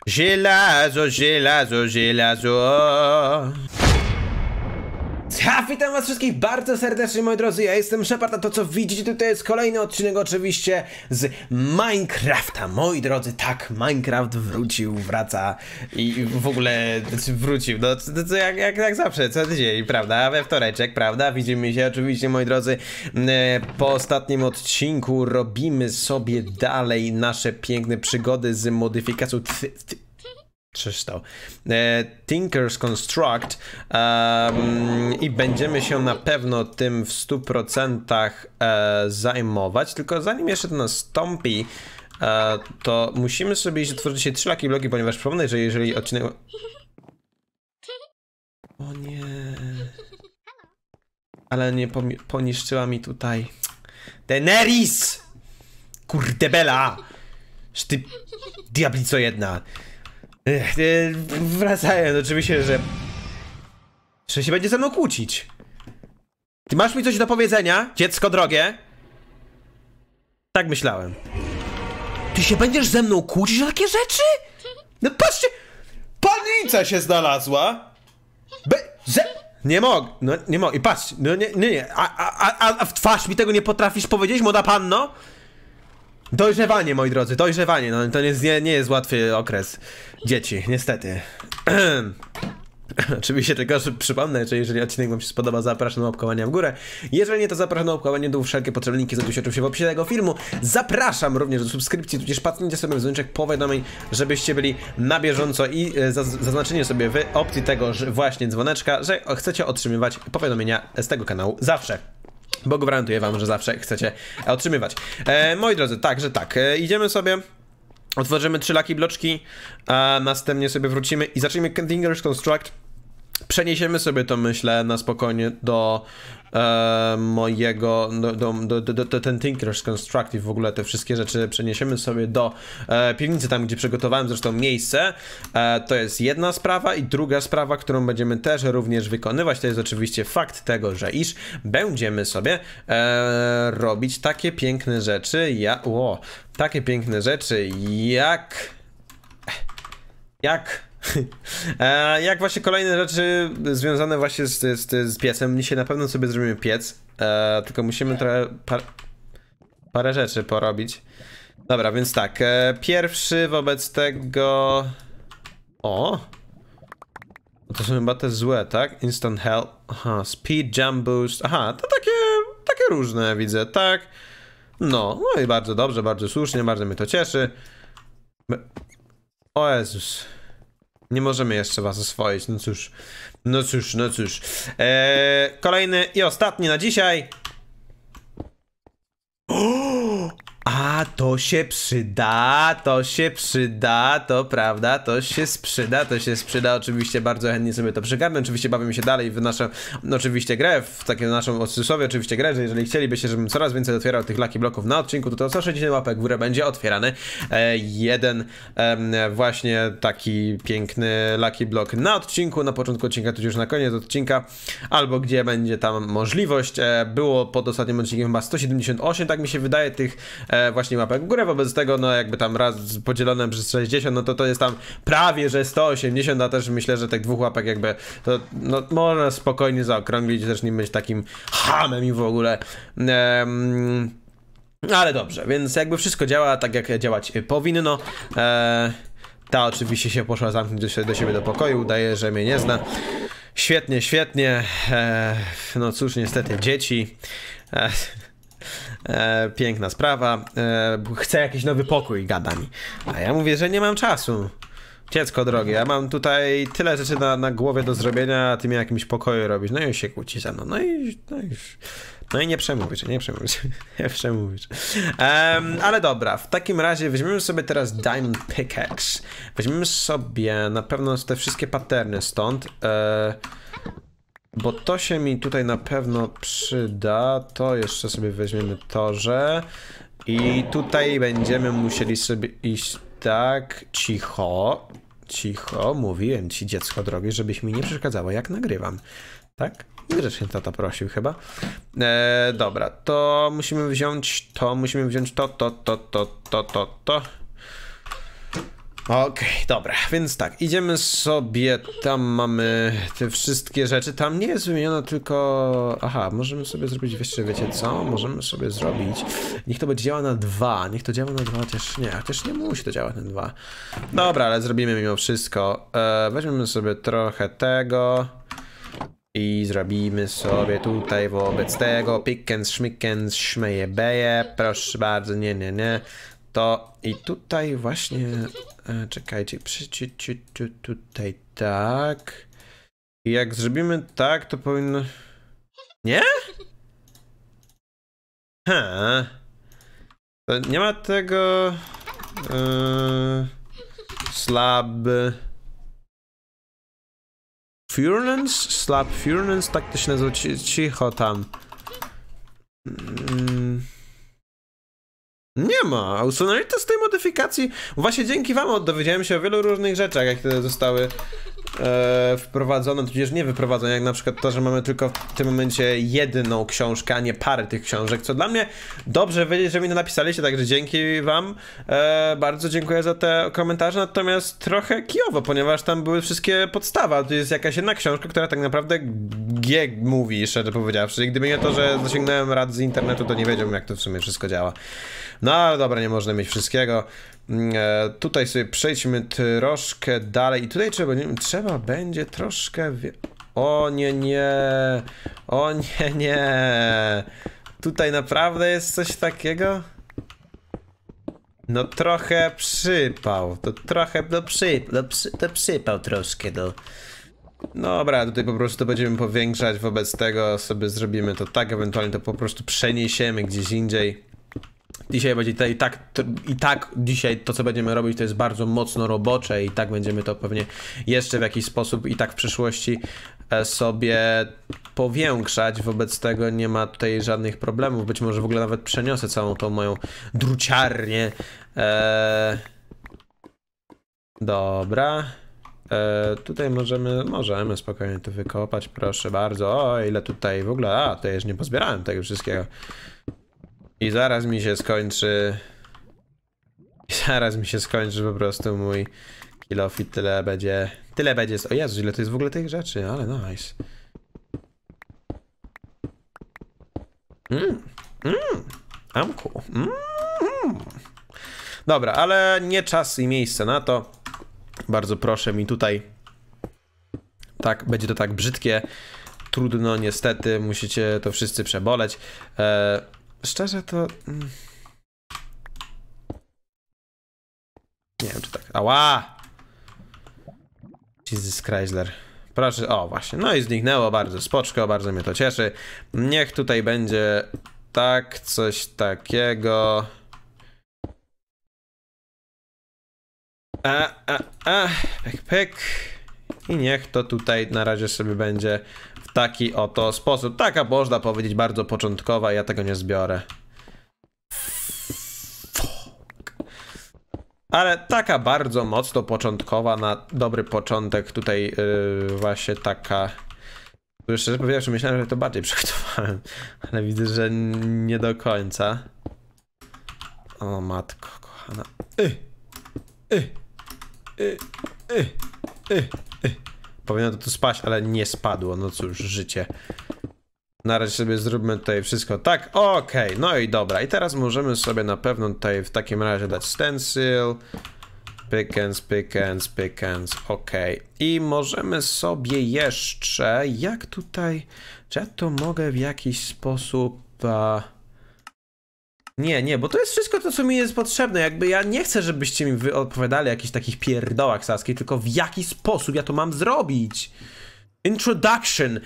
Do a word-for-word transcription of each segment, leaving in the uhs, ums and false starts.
Żelazo, żelazo, żelazo. Ja, witam was wszystkich bardzo serdecznie, moi drodzy, ja jestem Shepard, a to co widzicie tutaj jest kolejny odcinek oczywiście z Minecrafta. Moi drodzy, tak, Minecraft wrócił, wraca i w ogóle wrócił, no to, to jak, jak, jak zawsze, co tydzień, prawda, we wtoreczek, prawda, widzimy się oczywiście, moi drodzy, po ostatnim odcinku robimy sobie dalej nasze piękne przygody z modyfikacją Czyż to? E, Tinker's Construct um, i będziemy się na pewno tym w stu procentach e, zajmować, tylko zanim jeszcze to nastąpi, e, to musimy sobie otworzyć dzisiaj trzy lucky bloki, ponieważ przypomnę, że jeżeli odcinek... O nie... Ale nie poniszczyła mi tutaj... Daenerys! Kurde bela! Ty... Diablico jedna! Wracając, oczywiście, że... że się będzie ze mną kłócić. Ty masz mi coś do powiedzenia, dziecko drogie? Tak myślałem. Ty się będziesz ze mną kłócić o takie rzeczy? No patrzcie! Panica się znalazła! Be... Ze... Nie mogę, no nie mogę, i patrz, no nie, nie, nie, a, a, a, a w twarz mi tego nie potrafisz powiedzieć, młoda panno? Dojrzewanie, moi drodzy, dojrzewanie, no to nie, nie jest łatwy okres dzieci, niestety. Oczywiście tylko że przypomnę, że jeżeli odcinek wam się spodoba, zapraszam do łapkowania w górę. Jeżeli nie, to zapraszam do łapkowania do wszelkie potrzebne linki znajdują się oczywiście w opisie tego filmu. Zapraszam również do subskrypcji, tudzież patnijcie sobie w dzwoneczek powiadomień, żebyście byli na bieżąco i zaznaczenie sobie w opcji tego że właśnie dzwoneczka, że chcecie otrzymywać powiadomienia z tego kanału zawsze. Bo gwarantuję wam, że zawsze chcecie otrzymywać. E, moi drodzy, także tak, e, idziemy sobie, otworzymy trzy lucky bloczki, a następnie sobie wrócimy i zacznijmy Tinker's Construct. Przeniesiemy sobie to, myślę, na spokojnie do e, mojego, do, do, do, do, do ten Tinker's Construct i w ogóle te wszystkie rzeczy przeniesiemy sobie do e, piwnicy, tam gdzie przygotowałem zresztą miejsce. E, to jest jedna sprawa i druga sprawa, którą będziemy też również wykonywać, to jest oczywiście fakt tego, że iż będziemy sobie e, robić takie piękne rzeczy, ja, o, takie piękne rzeczy jak... jak... e, jak właśnie kolejne rzeczy związane właśnie z, z, z piecem. Dzisiaj na pewno sobie zrobimy piec, e, tylko musimy trochę par, parę rzeczy porobić. Dobra, więc tak, e, pierwszy wobec tego... O! To są chyba te złe, tak? Instant help, aha, speed, jump boost, aha, to takie, takie różne widzę, tak? No, no i bardzo dobrze, bardzo słusznie, bardzo mnie to cieszy. O Jezus. Nie możemy jeszcze was oswoić, no cóż, no cóż, no cóż. Eee, kolejny i ostatni na dzisiaj. O! A to się przyda, to się przyda, to prawda, to się sprzyda, to się sprzyda, oczywiście bardzo chętnie sobie to przygarnę, oczywiście bawimy się dalej w naszą, oczywiście grę, w takie naszą odsysłowie, oczywiście grę, że jeżeli chcielibyście, żebym coraz więcej otwierał tych lucky bloków na odcinku, to to sto sześćdziesiąt łapek w górę będzie otwierany e, jeden e, właśnie taki piękny lucky block na odcinku, na początku odcinka, tudzież na koniec odcinka, albo gdzie będzie tam możliwość, e, było pod ostatnim odcinkiem chyba sto siedemdziesiąt osiem, tak mi się wydaje, tych e, właśnie łapek w górę, wobec tego no jakby tam raz podzielone przez sześćdziesiąt, no to to jest tam prawie, że sto osiemdziesiąt, a też myślę, że tych dwóch łapek jakby to no można spokojnie zaokrąglić, też nie być takim hamem i w ogóle. Um, ale dobrze, więc jakby wszystko działa tak jak działać powinno. E, ta oczywiście się poszła zamknąć do siebie, do siebie do pokoju, udaje, że mnie nie zna. Świetnie, świetnie. E, no cóż, niestety dzieci. E, E, piękna sprawa, e, chcę jakiś nowy pokój, gada mi. A ja mówię, że nie mam czasu. Dziecko drogie, ja mam tutaj tyle rzeczy na, na głowie do zrobienia, a ty mi jakimś pokoju robisz. No i się kłóci ze mną. No i, no i, no i nie przemówisz, nie przemówisz, nie przemówisz. Um, ale dobra, w takim razie weźmiemy sobie teraz Diamond Pickaxe. Weźmiemy sobie na pewno te wszystkie patterny stąd. E, Bo to się mi tutaj na pewno przyda. To jeszcze sobie weźmiemy torze. I tutaj będziemy musieli sobie iść tak. Cicho. Cicho. Mówiłem ci, dziecko drogie, żebyś mi nie przeszkadzało, jak nagrywam. Tak? Grzecznie tata prosił chyba. E, dobra, to musimy wziąć to, musimy wziąć to, to, to, to, to, to, to. Okej, okay, dobra, więc tak, idziemy sobie, tam mamy te wszystkie rzeczy, tam nie jest wymienione tylko, aha, możemy sobie zrobić, wiecie, wiecie co, możemy sobie zrobić, niech to będzie działa na dwa, niech to działa na dwa, chociaż nie, chociaż nie musi to działać na dwa. Dobra, ale zrobimy mimo wszystko, e, weźmiemy sobie trochę tego i zrobimy sobie tutaj wobec tego, pickens, szmickens, szmeje, beje, proszę bardzo, nie, nie, nie. To i tutaj właśnie, e, czekajcie, przyjdźcie tutaj tak. I jak zrobimy tak, to powinno... Nie? Ha. To nie ma tego... E, slab... Furnace? Slab Furnace? Tak to się nazywa, cicho tam. Mm. Nie ma, usunęli to z tej modyfikacji. Właśnie dzięki wam dowiedziałem się o wielu różnych rzeczach, jak te zostały e, wprowadzone, tudzież nie wyprowadzone, jak na przykład to, że mamy tylko w tym momencie jedną książkę, a nie parę tych książek, co dla mnie dobrze wiedzieć, że mi to napisaliście, także dzięki wam, e, bardzo dziękuję za te komentarze, natomiast trochę kijowo, ponieważ tam były wszystkie podstawy, a tu jest jakaś jedna książka, która tak naprawdę G mówi, szczerze powiedziawszy, i gdyby nie to, że zasięgnąłem rad z internetu, to nie wiedziałbym, jak to w sumie wszystko działa. No ale dobra, nie można mieć wszystkiego. E, tutaj sobie przejdźmy troszkę dalej i tutaj trzeba, nie, trzeba będzie troszkę... Wie... O nie, nie, o nie, nie. Tutaj naprawdę jest coś takiego? No trochę przypał, to trochę, no przy, no przy, to przypał troszkę, no. Dobra, tutaj po prostu będziemy powiększać, wobec tego sobie zrobimy to tak, ewentualnie to po prostu przeniesiemy gdzieś indziej. Dzisiaj będzie to i tak, to, i tak dzisiaj to, co będziemy robić, to jest bardzo mocno robocze i tak będziemy to pewnie jeszcze w jakiś sposób i tak w przyszłości sobie powiększać. Wobec tego nie ma tutaj żadnych problemów. Być może w ogóle nawet przeniosę całą tą moją druciarnię. Eee... Dobra. Eee, tutaj możemy, możemy spokojnie to wykopać, proszę bardzo. O, ile tutaj w ogóle, a, to ja już nie pozbierałem tego wszystkiego. I zaraz mi się skończy... I zaraz mi się skończy po prostu mój kill off i tyle będzie... Tyle będzie... O Jezu, ile to jest w ogóle tych rzeczy, ale nice. Mmm, mmm, amku. Mm. Dobra, ale nie czas i miejsce na to. Bardzo proszę mi tutaj... Tak, będzie to tak brzydkie. Trudno, niestety, musicie to wszyscy przeboleć. Eee, Szczerze to... Nie wiem czy tak... Ała! Jesus Chrysler. Proszę, o właśnie, no i zniknęło, bardzo spoczko, bardzo mnie to cieszy. Niech tutaj będzie tak, coś takiego. A, a, a, pyk, pyk. I niech to tutaj na razie sobie będzie w taki oto sposób. Taka można powiedzieć bardzo początkowa, ja tego nie zbiorę. Ale taka bardzo mocno początkowa, na dobry początek tutaj yy, właśnie taka... Szczerze powiedziawszy, myślałem, że to bardziej przygotowałem, ale widzę, że nie do końca. O matko kochana. Y, y, y, y, y, y. Powinno to tu spaść, ale nie spadło, no cóż, życie. Na razie sobie zróbmy tutaj wszystko tak, okej, okay, no i dobra. I teraz możemy sobie na pewno tutaj w takim razie dać stencil. Pickens, pickens, pickens, okej. Okay. I możemy sobie jeszcze, jak tutaj, czy ja to mogę w jakiś sposób... Uh... Nie, nie, bo to jest wszystko to, co mi jest potrzebne. Jakby ja nie chcę, żebyście mi wy odpowiadali o jakichś takich pierdołach saskich, tylko w jaki sposób ja to mam zrobić. Introduction.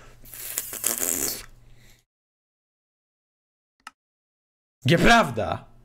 Nieprawda.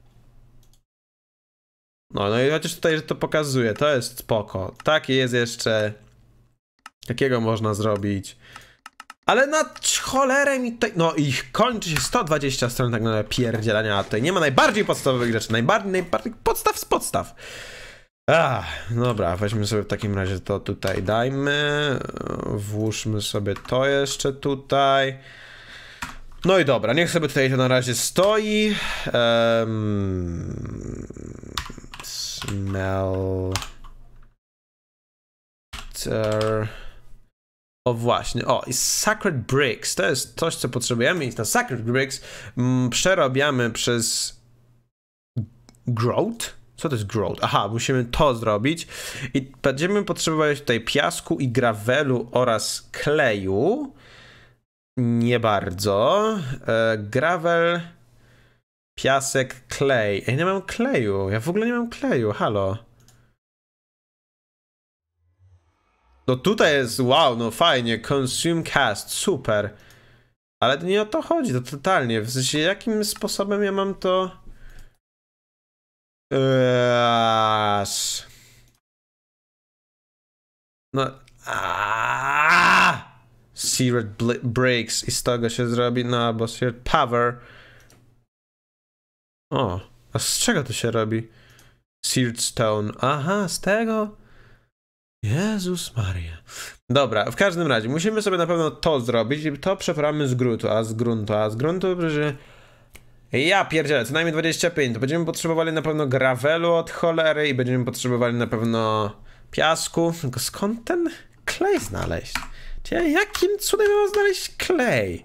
No, no i chociaż tutaj to pokazuje, to jest spoko. Takie jest jeszcze... Takiego można zrobić. Ale na cholerę mi tutaj... No i kończy się sto dwadzieścia stron tak naprawdę pierdzielania, a tutaj nie ma najbardziej podstawowych rzeczy. Najbardziej, najbardziej podstaw z podstaw. Ah, dobra, weźmy sobie w takim razie to tutaj dajmy. Włóżmy sobie to jeszcze tutaj. No i dobra, niech sobie tutaj to na razie stoi. Um, Smelter. O właśnie, o i Sacred Bricks, to jest coś, co potrzebujemy i na Sacred Bricks mm, przerabiamy przez Growth? Co to jest Growth? Aha, musimy to zrobić i będziemy potrzebować tutaj piasku i gravelu oraz kleju. Nie bardzo. E, gravel, piasek, klej. Ja nie mam kleju, ja w ogóle nie mam kleju, halo. No tutaj jest, wow, no fajnie, consume cast, super. Ale nie o to chodzi, to totalnie, w sensie jakim sposobem ja mam to... Eee, no... Aaaa! Seared Breaks i z tego się zrobi, no albo Seared Power. O, a z czego to się robi? Seared Stone, aha, z tego... Jezus Maria. Dobra, w każdym razie musimy sobie na pewno to zrobić i to przeprowadzamy z gruntu, a z gruntu, a z gruntu, że... Ja pierdzielę, co najmniej dwadzieścia pięć, to będziemy potrzebowali na pewno gravelu od cholery i będziemy potrzebowali na pewno piasku, tylko skąd ten klej znaleźć? Ja, jakim cudem mam znaleźć klej?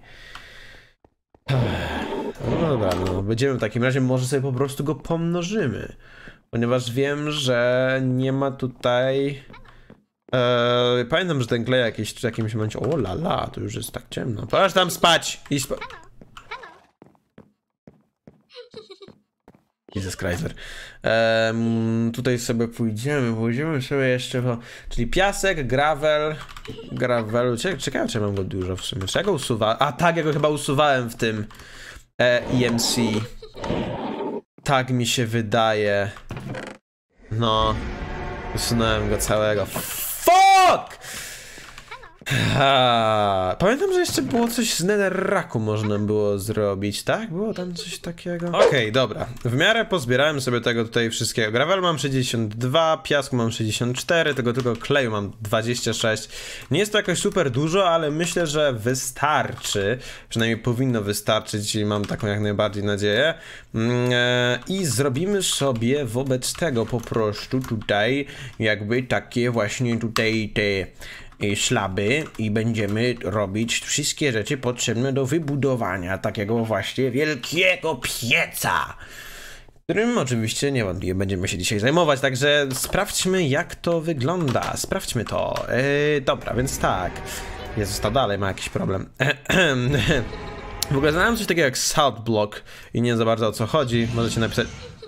No dobra, no będziemy w takim razie, może sobie po prostu go pomnożymy, ponieważ wiem, że nie ma tutaj... Eee, pamiętam, że ten klej jakiś w jakimś momencie... O la la, to już jest tak ciemno. Proszę tam spać! I spa... Jesus Christ. Um, tutaj sobie pójdziemy, pójdziemy sobie jeszcze po... Czyli piasek, gravel, gravelu, ciekawe czy mam go dużo w sumie, czy ja go usuwałem? A tak, ja go chyba usuwałem w tym e, E M C. Tak mi się wydaje. No, usunąłem go całego. Fuck! Ha, pamiętam, że jeszcze było coś z netherracku można było zrobić, tak? Było tam coś takiego? Okej, okay, dobra. W miarę pozbierałem sobie tego tutaj wszystkiego. Gravel mam sześćdziesiąt dwa, piasku mam sześćdziesiąt cztery, tego tylko kleju mam dwadzieścia sześć. Nie jest to jakoś super dużo, ale myślę, że wystarczy. Przynajmniej powinno wystarczyć i mam taką jak najbardziej nadzieję. I zrobimy sobie wobec tego po prostu tutaj jakby takie właśnie tutaj te... szlaby i będziemy robić wszystkie rzeczy potrzebne do wybudowania takiego właśnie wielkiego pieca, którym oczywiście niewątpliwie będziemy się dzisiaj zajmować, także sprawdźmy jak to wygląda, sprawdźmy to. Yy, dobra, więc tak, Jezus, to dalej ma jakiś problem. W ogóle znałem coś takiego jak salt block i nie wiem za bardzo o co chodzi, możecie napisać.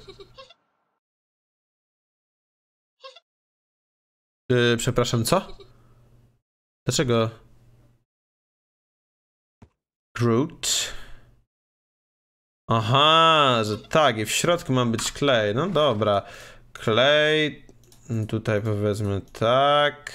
Yy, przepraszam, co? Dlaczego? Groot. Aha, że tak, i w środku ma być klej. No dobra. Klej. Tutaj powiedzmy tak.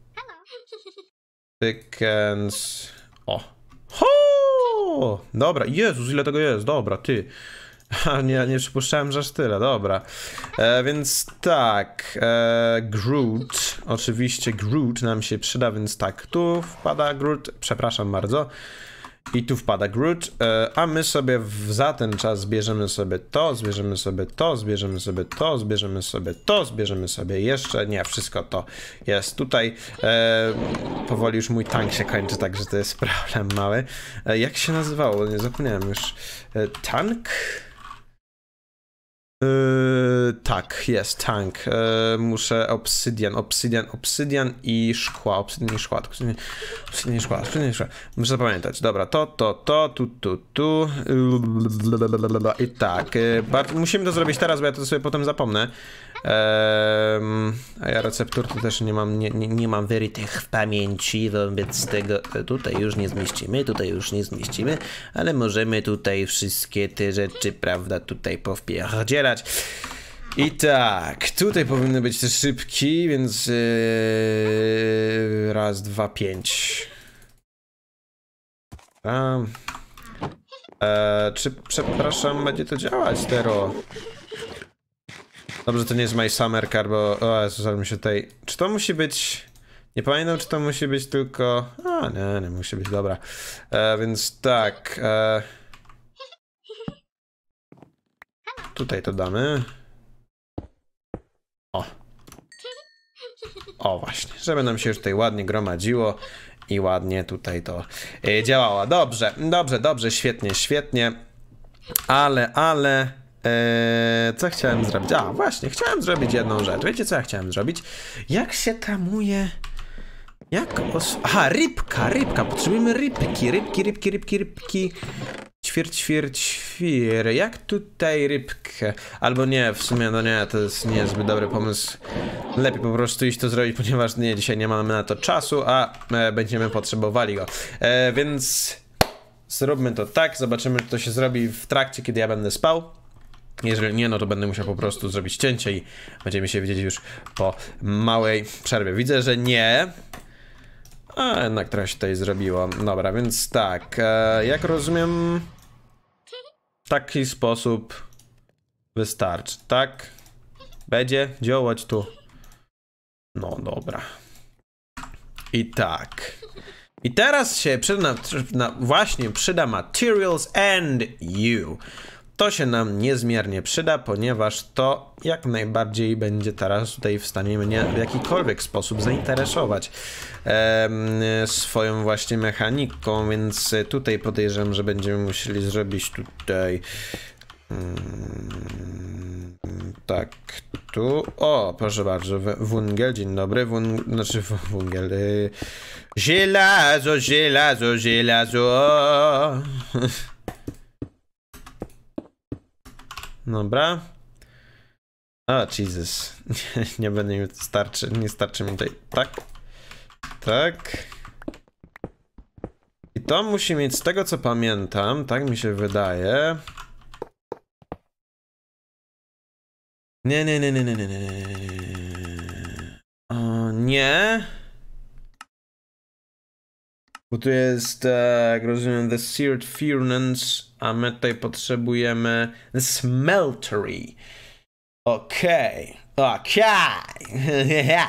Thickens. O. Ho! Dobra, Jezus, ile tego jest? Dobra, ty. Nie, nie przypuszczałem, że aż tyle, dobra. E, więc tak, e, Groot, oczywiście Groot nam się przyda, więc tak, tu wpada Groot, przepraszam bardzo. I tu wpada Groot, e, a my sobie w, za ten czas zbierzemy sobie to, zbierzemy sobie to, zbierzemy sobie to, zbierzemy sobie to, zbierzemy sobie jeszcze, nie, wszystko to jest tutaj. E, powoli już mój tank się kończy, także to jest problem mały. E, jak się nazywało? Nie zapomniałem już. E, tank? Yy, tak, jest, tank. Yy, muszę obsydian, obsydian, obsydian i szkła, obsydian i szkła, obsydian, obsydian i szkła, obsydian i szkła. Muszę zapamiętać. Dobra, to, to, to, tu, tu, tu. I tak. Yy, bardzo, musimy to zrobić teraz, bo ja to sobie potem zapomnę. Yy, a ja receptur to też nie mam, nie, nie, nie mam wyrytych w pamięci, wobec tego tutaj już nie zmieścimy, tutaj już nie zmieścimy, ale możemy tutaj wszystkie te rzeczy, prawda, tutaj powpierdzielać. I tak, tutaj powinny być te szybki, więc yy, raz, dwa, pięć. A, e, czy, przepraszam, będzie to działać, Tero? Dobrze, to nie jest My Summer Car, bo... O Jezus, ale mi się tutaj... Czy to musi być... Nie pamiętam, czy to musi być tylko... A, nie, nie musi być, dobra. E, więc tak... E... Tutaj to damy. O. O właśnie, żeby nam się już tutaj ładnie gromadziło i ładnie tutaj to yy, działało. Dobrze, dobrze, dobrze, świetnie, świetnie. Ale, ale... Yy, co chciałem zrobić? A, właśnie, chciałem zrobić jedną rzecz. Wiecie, co ja chciałem zrobić? Jak się tamuje... Jak os... Aha, rybka, rybka. Potrzebujemy rybki, rybki, rybki, rybki, rybki. Ćwierć, ćwierć, ćwir. Jak tutaj rybkę? Albo nie, w sumie, no nie, to jest niezbyt dobry pomysł. Lepiej po prostu iść to zrobić, ponieważ nie, dzisiaj nie mamy na to czasu, a e, będziemy potrzebowali go. E, więc zróbmy to tak, zobaczymy, czy to się zrobi w trakcie, kiedy ja będę spał. Jeżeli nie, no to będę musiał po prostu zrobić cięcie i będziemy się widzieć już po małej przerwie. Widzę, że nie. A jednak trochę się tutaj zrobiło. Dobra, więc tak, e, jak rozumiem, taki sposób wystarczy, tak? Będzie działać tu. No dobra. I tak. I teraz się przyda, na, właśnie przyda materials and you. To się nam niezmiernie przyda, ponieważ to jak najbardziej będzie teraz tutaj w stanie mnie w jakikolwiek sposób zainteresować e, swoją właśnie mechaniką, więc tutaj podejrzewam, że będziemy musieli zrobić tutaj mm, tak, tu, o, proszę bardzo, wungiel, dzień dobry, wun, znaczy wungiel, y, żelazo, żelazo, żelazo. Dobra. O, Jesus. Nie, nie będę mi starczy, nie starczy mi tutaj. Tak. Tak. I to musi mieć, z tego co pamiętam, tak mi się wydaje. Nie, nie, nie, nie, nie, nie, nie, nie. O, nie. Bo tu jest, jak rozumiem, the seared furnace, a my tutaj potrzebujemy the smeltery. Okej, okay. okej. Okay.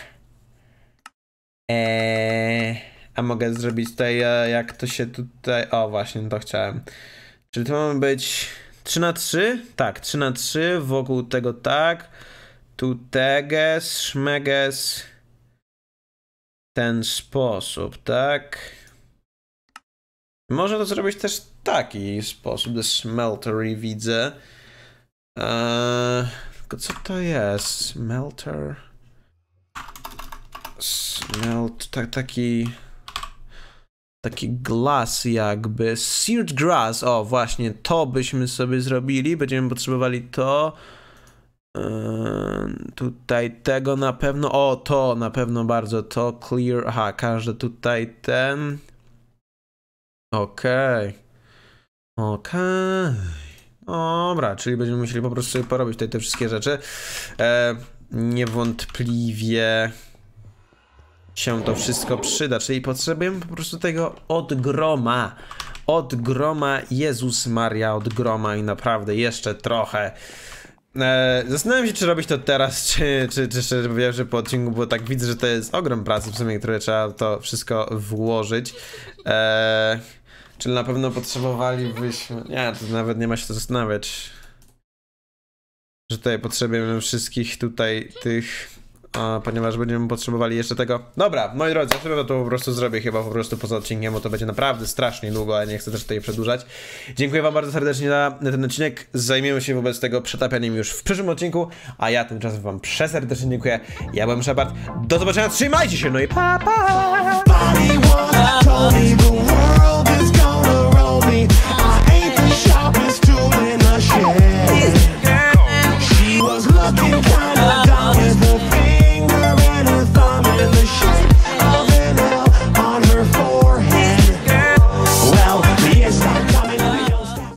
eee, a mogę zrobić tutaj, jak to się tutaj... O, właśnie, to chciałem. Czyli to mamy być trzy na trzy? Tak, trzy na trzy, wokół tego tak. Tu teges, szmeges... ten sposób, tak? Może to zrobić też w taki sposób, the smeltery widzę. Eee, tylko co to jest? Smelter? Smelt, tak, taki... Taki glass jakby, seared grass, o właśnie, to byśmy sobie zrobili, będziemy potrzebowali to. Yy, tutaj tego na pewno, o to na pewno bardzo, to clear, aha, każdy tutaj ten. Okej. Okay. Okej. Okay. Dobra, czyli będziemy musieli po prostu sobie porobić tutaj te wszystkie rzeczy. E, niewątpliwie się to wszystko przyda, czyli potrzebujemy po prostu tego od groma. Od groma, Jezus Maria, od groma i naprawdę jeszcze trochę. E, zastanawiam się, czy robić to teraz, czy, czy, czy szczerze mówiąc, że po odcinku, bo tak widzę, że to jest ogrom pracy w sumie, które trzeba to wszystko włożyć. E, czy na pewno potrzebowalibyśmy... Nie, to nawet nie ma się to zastanawiać. Że tutaj potrzebujemy wszystkich tutaj tych... A, ponieważ będziemy potrzebowali jeszcze tego. Dobra, moi drodzy, ja sobie to po prostu zrobię chyba po prostu poza odcinkiem, bo to będzie naprawdę strasznie długo, a nie chcę też tutaj przedłużać. Dziękuję wam bardzo serdecznie za ten odcinek. Zajmiemy się wobec tego przetapianiem już w przyszłym odcinku, a ja tymczasem wam przeserdecznie dziękuję. Ja byłem Shepard. Do zobaczenia, trzymajcie się, no i pa pa!